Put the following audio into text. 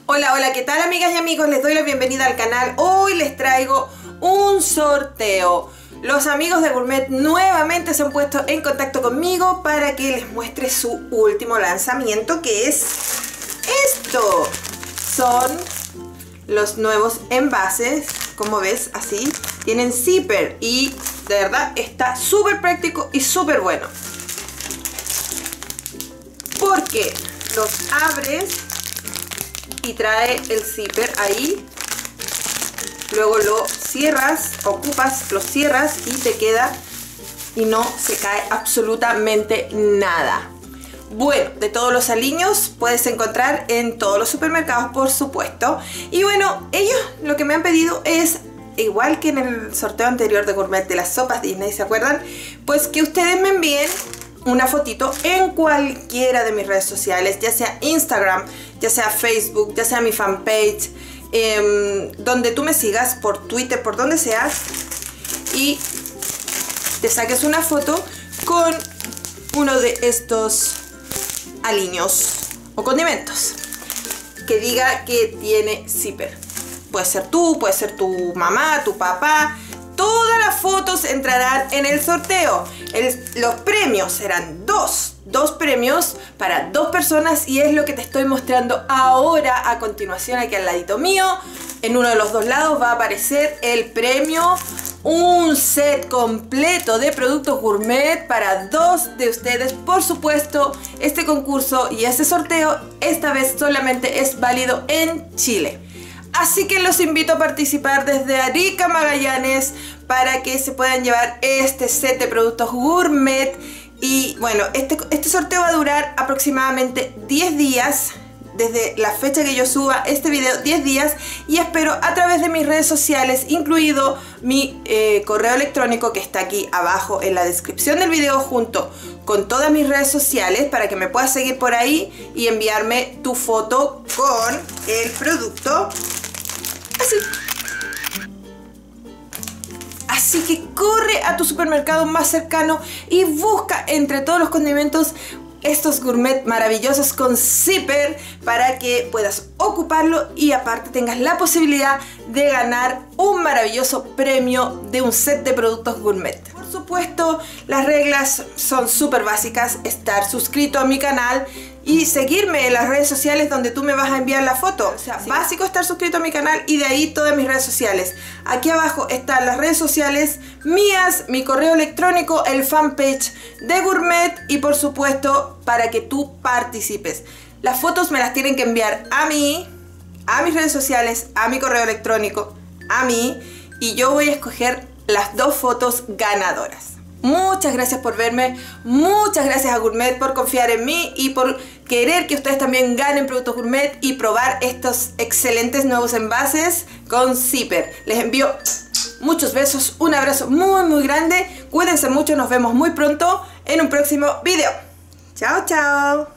Hola, hola, ¿qué tal amigas y amigos? Les doy la bienvenida al canal. Hoy les traigo un sorteo. Los amigos de Gourmet nuevamente se han puesto en contacto conmigo para que les muestre su último lanzamiento, que es esto. Son los nuevos envases, como ves, así. Tienen zipper y de verdad está súper práctico y súper bueno. Porque los abres y trae el zipper ahí, luego lo cierras, ocupas, lo cierras y te queda y no se cae absolutamente nada. Bueno, de todos los aliños puedes encontrar en todos los supermercados, por supuesto. Y bueno, ellos lo que me han pedido es, igual que en el sorteo anterior de Gourmet de las sopas Disney, ¿se acuerdan? Pues que ustedes me envíen una fotito en cualquiera de mis redes sociales, ya sea Instagram, ya sea Facebook, ya sea mi fanpage, donde tú me sigas, por Twitter, por donde seas, y te saques una foto con uno de estos aliños o condimentos que diga que tiene zipper. Puede ser tú, puede ser tu mamá, tu papá. Todas las fotos entrarán en el sorteo. Los premios serán dos premios para dos personas, y es lo que te estoy mostrando ahora a continuación aquí al ladito mío. En uno de los dos lados va a aparecer el premio, un set completo de productos gourmet para dos de ustedes. Por supuesto, este concurso y este sorteo esta vez solamente es válido en Chile. Así que los invito a participar desde Arica, Magallanes, para que se puedan llevar este set de productos gourmet. Y bueno, este sorteo va a durar aproximadamente 10 días, desde la fecha que yo suba este video, 10 días. Y espero a través de mis redes sociales, incluido mi correo electrónico que está aquí abajo en la descripción del video, junto con todas mis redes sociales, para que me puedas seguir por ahí y enviarme tu foto con el producto. Así que corre a tu supermercado más cercano y busca entre todos los condimentos estos gourmet maravillosos con zipper, para que puedas ocuparlo y aparte tengas la posibilidad de ganar un maravilloso premio de un set de productos gourmet. Por supuesto, las reglas son súper básicas: estar suscrito a mi canal y seguirme en las redes sociales donde tú me vas a enviar la foto. O sea, básico estar suscrito a mi canal, y de ahí todas mis redes sociales. Aquí abajo están las redes sociales mías, mi correo electrónico, el fanpage de Gourmet, y por supuesto para que tú participes. Las fotos me las tienen que enviar a mí, a mis redes sociales, a mi correo electrónico, a mí, y yo voy a escoger las dos fotos ganadoras. Muchas gracias por verme, muchas gracias a Gourmet por confiar en mí y por querer que ustedes también ganen productos gourmet y probar estos excelentes nuevos envases con zipper. Les envío muchos besos, un abrazo muy grande, cuídense mucho, nos vemos muy pronto en un próximo video. Chao, chao.